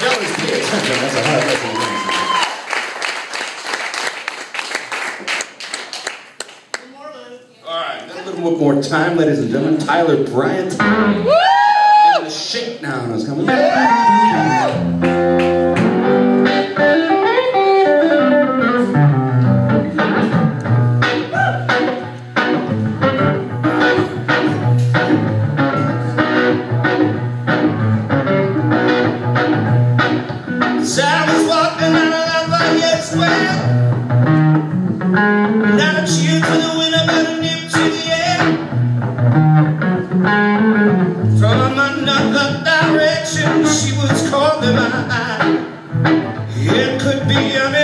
Fellas, pay attention. That's a hard lesson. All right, got a little more time, ladies and gentlemen. Tyler Bryant and the Shakedown is coming. So I was walking out of that Lafayette Square, not a cheer to the winner, but a nip to the air. From another direction, she was calling my eye. It could be an